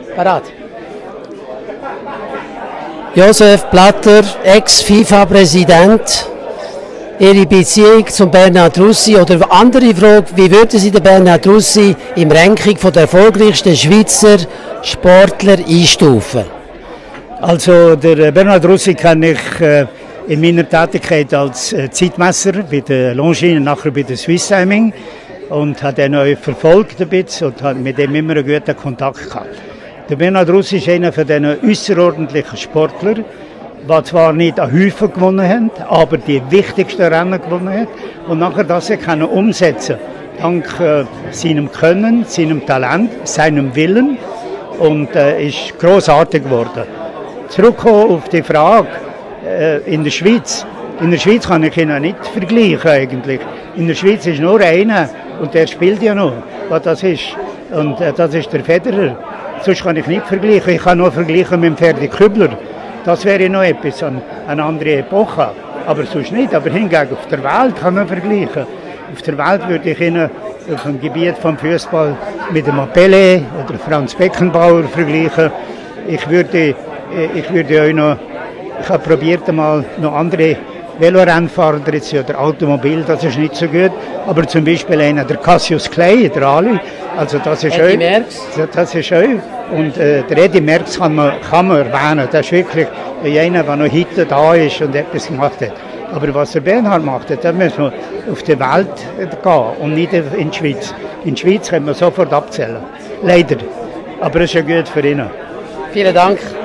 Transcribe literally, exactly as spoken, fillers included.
Parat. Josef Blatter, Ex-FIFA-Präsident. Ihre Beziehung zum Bernhard Russi oder eine andere Frage, wie würden Sie den Bernhard Russi im Ranking der erfolgreichsten Schweizer Sportler einstufen? Also der Bernhard Russi kenne ich äh, in meiner Tätigkeit als äh, Zeitmesser bei der Longines, nachher bei der Swiss Timing und habe ihn auch verfolgt ein bisschen und habe mit ihm immer einen guten Kontakt gehabt. Der Bernhard Russi ist einer von diesen außerordentlichen Sportlern, die zwar nicht an Häufen gewonnen haben, aber die wichtigsten Rennen gewonnen haben und nachher das können umsetzen, dank äh, seinem Können, seinem Talent, seinem Willen und äh, ist grossartig geworden. Zurückkommen auf die Frage äh, in der Schweiz. In der Schweiz kann ich ihn nicht vergleichen eigentlich. In der Schweiz ist nur einer und der spielt ja noch, was das ist. Und äh, das ist der Federer. Sonst kann ich nicht vergleichen. Ich kann nur vergleichen mit dem Ferdi Kübler. Das wäre noch etwas, eine, eine andere Epoche. Aber sonst nicht. Aber hingegen auf der Welt kann man vergleichen. Auf der Welt würde ich ihn auf dem Gebiet vom Fußball mit dem Pelé oder Franz Beckenbauer vergleichen. Ich würde, ich würde auch noch, ich habe probiert mal noch andere Velorennfahrer oder Automobil, das ist nicht so gut. Aber zum Beispiel einer, der Cassius Clay, der Ali, also das ist Eddie auch, Merckx. das ist auch. Und äh, der Eddie Merckx kann man, kann man erwähnen. Das ist wirklich einer, der noch heute da ist und etwas gemacht hat. Aber was der Bernhard macht, da müssen wir auf die Welt gehen und nicht in die Schweiz. In die Schweiz können wir sofort abzählen. Leider. Aber es ist ja gut für ihn. Vielen Dank.